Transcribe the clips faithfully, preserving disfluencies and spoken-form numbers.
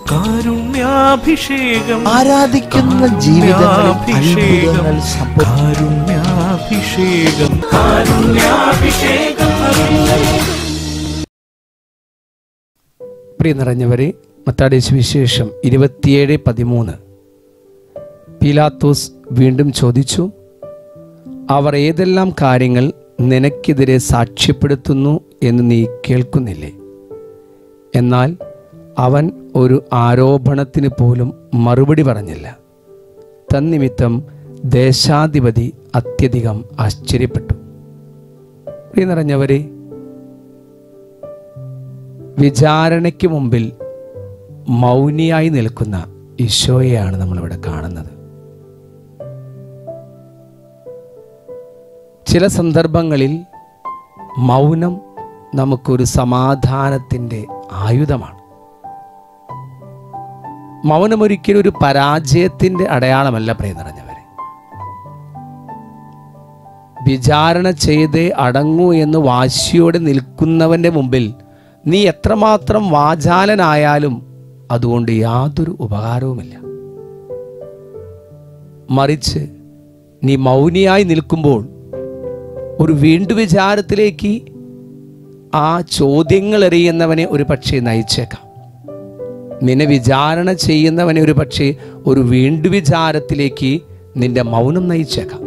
കാരുണ്യാഭിഷേകം, ആരാധിക്കുന്ന ജീവിതങ്ങളിൽ അത്ഭുതങ്ങൾ സംഭവിക്കും. കാരുണ്യാഭിഷേകം, കാരുണ്യാഭിഷേകം. പ്രിയ നിറഞ്ഞവരെ, മത്തായി സുവിശേഷം ഇരുപത്തിയേഴ് പതിമൂന്ന്. പീലാത്തോസ് വീണ്ടും ചോദിച്ചു, അവർ ഏതെല്ലാം കാര്യങ്ങൾ നിനക്കെതിരെ സാക്ഷ്യപ്പെടുത്തുന്നു എന്ന് നീ കേൾക്കുന്നില്ലേ? എന്നാൽ അവൻ ഒരു ആരോപണത്തിന് പോലും മറുപടി പറഞ്ഞില്ല. തന്നിമിത്തം ദേശാധിപതി അത്യധികം ആശ്ചര്യപ്പെട്ടു. പ്രിയ നിറഞ്ഞവരെ, വിചാരണയ്ക്ക് മുമ്പിൽ മൗനിയായി നിൽക്കുന്ന ഈശോയെയാണ് നമ്മളിവിടെ കാണുന്നത്. ചില സന്ദർഭങ്ങളിൽ മൗനം നമുക്കൊരു സമാധാനത്തിൻ്റെ ആയുധമാണ്. മൗനമൊരിക്കലും ഒരു പരാജയത്തിൻ്റെ അടയാളമല്ല. പ്രിയ നിറഞ്ഞവരെ, വിചാരണ ചെയ്തേ അടങ്ങൂ എന്ന് വാശിയോടെ നിൽക്കുന്നവൻ്റെ മുമ്പിൽ നീ എത്രമാത്രം വാചാലനായാലും അതുകൊണ്ട് യാതൊരു ഉപകാരവുമില്ല. മറിച്ച് നീ മൗനിയായി നിൽക്കുമ്പോൾ ഒരു വീണ്ടു വിചാരത്തിലേക്ക് ആ ചോദ്യങ്ങൾ എറിയുന്നവനെ ഒരു പക്ഷേ നയിച്ചേക്കാം. നിന്നെ വിചാരണ ചെയ്യുന്നവനെ ഒരു പക്ഷേ ഒരു വീണ്ടു വിചാരത്തിലേക്ക് നിന്റെ മൗനം നയിച്ചേക്കാം.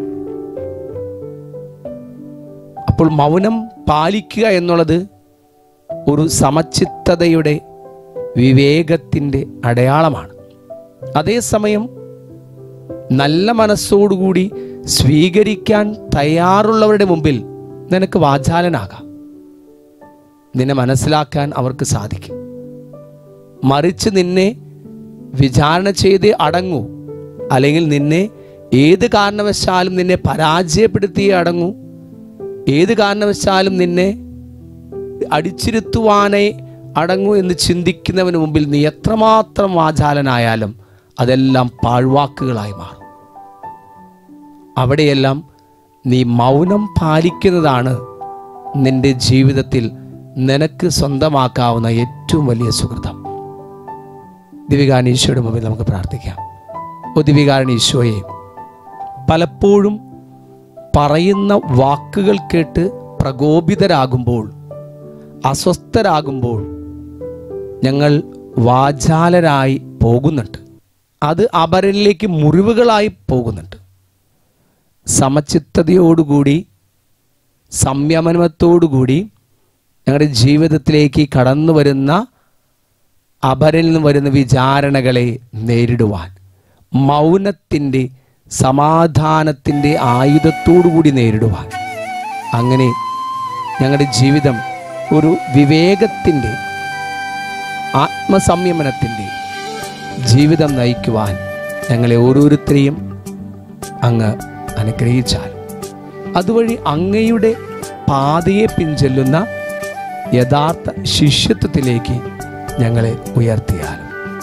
അപ്പോൾ മൗനം പാലിക്കുക എന്നുള്ളത് ഒരു സമചിത്തതയുടെ വിവേകത്തിൻ്റെ അടയാളമാണ്. അതേസമയം നല്ല മനസ്സോടുകൂടി സ്വീകരിക്കാൻ തയ്യാറുള്ളവരുടെ മുമ്പിൽ നിനക്ക് വാചാലനാകാം. നിന്നെ മനസ്സിലാക്കാൻ അവർക്ക് സാധിക്കും. മറിച്ച് നിന്നെ വിചാരണ ചെയ്തേ അടങ്ങൂ, അല്ലെങ്കിൽ നിന്നെ ഏത് കാരണവശാലും നിന്നെ പരാജയപ്പെടുത്തിയേ അടങ്ങൂ, ഏത് കാരണവശാലും നിന്നെ അടിച്ചിരുത്തുവാനേ അടങ്ങൂ എന്ന് ചിന്തിക്കുന്നവന് മുമ്പിൽ നീ എത്രമാത്രം വാചാലനായാലും അതെല്ലാം പാഴ്വാക്കുകളായി മാറും. അവിടെയെല്ലാം നീ മൗനം പാലിക്കുന്നതാണ് നിന്റെ ജീവിതത്തിൽ നിനക്ക് സ്വന്തമാക്കാവുന്ന ഏറ്റവും വലിയ സുഹൃതം. ദിവികാരൻ ഈശോയുടെ മുമ്പിൽ നമുക്ക് പ്രാർത്ഥിക്കാം. ഓ ദിവികാരൻ ഈശോയെ, പലപ്പോഴും പറയുന്ന വാക്കുകൾ കേട്ട് പ്രകോപിതരാകുമ്പോൾ, അസ്വസ്ഥരാകുമ്പോൾ ഞങ്ങൾ വാചാലരായി പോകുന്നുണ്ട്. അത് അപരനിലേക്ക് മുറിവുകളായി പോകുന്നുണ്ട്. സമചിത്തതയോടുകൂടി സംയമനത്തോടുകൂടി ഞങ്ങളുടെ ജീവിതത്തിലേക്ക് കടന്നു വരുന്ന അപരനിൽ നിന്ന് വരുന്ന വിചാരണകളെ നേരിടുവാൻ മൗനത്തിൻ്റെ സമാധാനത്തിൻ്റെ ആയുധത്തോടുകൂടി നേരിടുവാൻ, അങ്ങനെ ഞങ്ങളുടെ ജീവിതം ഒരു വിവേകത്തിൻ്റെ ആത്മസംയമനത്തിൻ്റെ ജീവിതം നയിക്കുവാൻ ഞങ്ങളെ ഓരോരുത്തരെയും അങ്ങ് അനുഗ്രഹിച്ചാൽ, അതുവഴി അങ്ങയുടെ പാതയെ പിൻചെല്ലുന്ന യഥാർത്ഥ ശിഷ്യത്വത്തിലേക്ക് ഞങ്ങളെ ഉയർത്തിയാലും.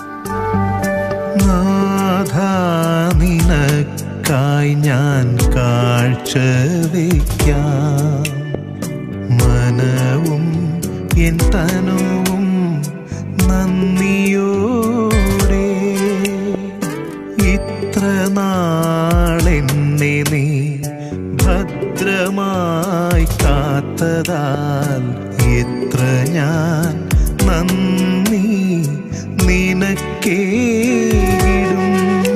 നാഥാ നിനക്കായി ഞാൻ കാഴ്ചവെക്കാം, മനവും എൻ തനുവും നന്ദിയോടെ. ഇത്ര നാളെന്നെ നീ ഭദ്രമായി കാത്തതാൽ എത്ര ഞാൻ നന്ദി നിനക്കേകിടും.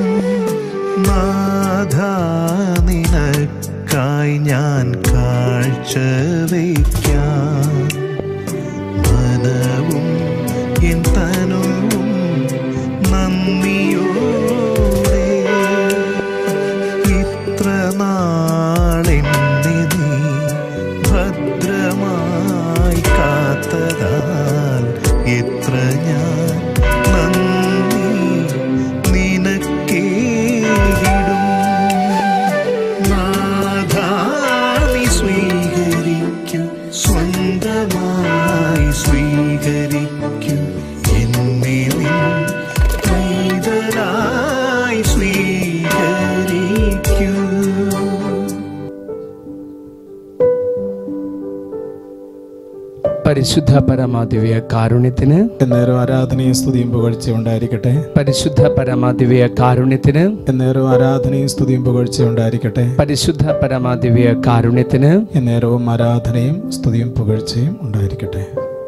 നാഥാ നിനക്കായി ഞാൻ കാഴ്ചവെക്കാം, മനവും എൻ തനുവും നന്ദിയോടെ. ഇത്ര നാളെന്നെ നീ ഭദ്രമായി കാത്തതാൽ എത്ര ഞാൻ നന്ദി നിനക്കേകിടും. നാഥാ നീ സ്വീകരിക്കും പരിശുദ്ധ പരമാദിവ്യ കാരുണ്യത്തിന് എന്നേരം ആരാധനയും സ്തുതിയും പുകഴ്ചയും ഉണ്ടായിരിക്കട്ടെ. പരിശുദ്ധ പരമാദിവ്യ കാരുണ്യത്തിന് എന്നേരം ആരാധനയും സ്തുതിയും പുകഴ്ചയും ഉണ്ടായിരിക്കട്ടെ. പരിശുദ്ധ പരമാദിവ്യ കാരുണ്യത്തിന് എന്നേരവും ആരാധനയും സ്തുതിയും പുകഴ്ചയും ഉണ്ടായിരിക്കട്ടെ.